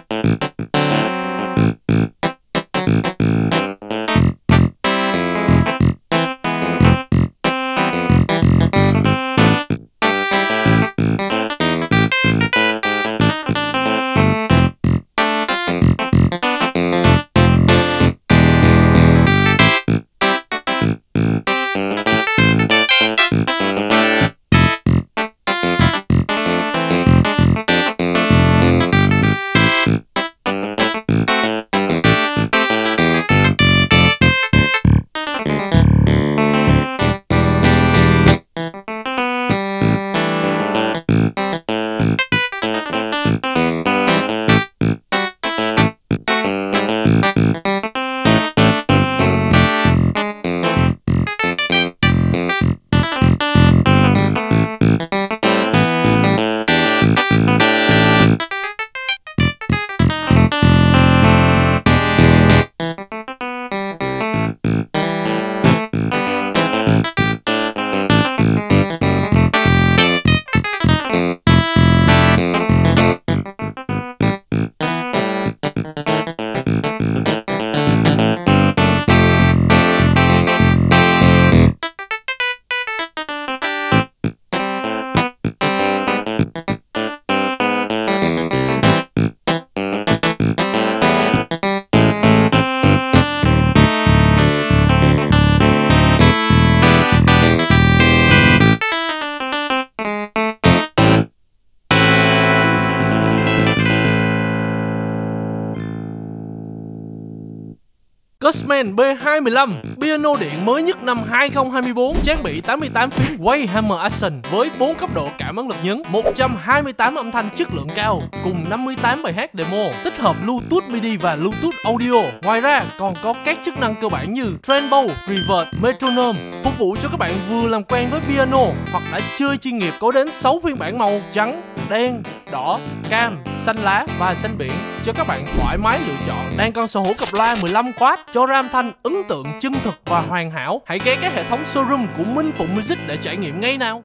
Gussman B215, piano điện mới nhất năm 2024, trang bị 88 phím Wayhammer Action với 4 cấp độ cảm ứng lực nhấn, 128 âm thanh chất lượng cao cùng 58 bài hát demo, tích hợp Bluetooth MIDI và Bluetooth Audio. Ngoài ra còn có các chức năng cơ bản như Trembo, Reverb, Metronome, phục vụ cho các bạn vừa làm quen với piano hoặc đã chơi chuyên nghiệp. Có đến 6 phiên bản màu trắng, đen, đỏ, cam, xanh lá và xanh biển cho các bạn thoải mái lựa chọn. Đang còn sở hữu cặp loa 15W cho ra âm thanh ấn tượng, chân thực và hoàn hảo. Hãy ghé các hệ thống showroom của Minh Phụng Music để trải nghiệm ngay nào.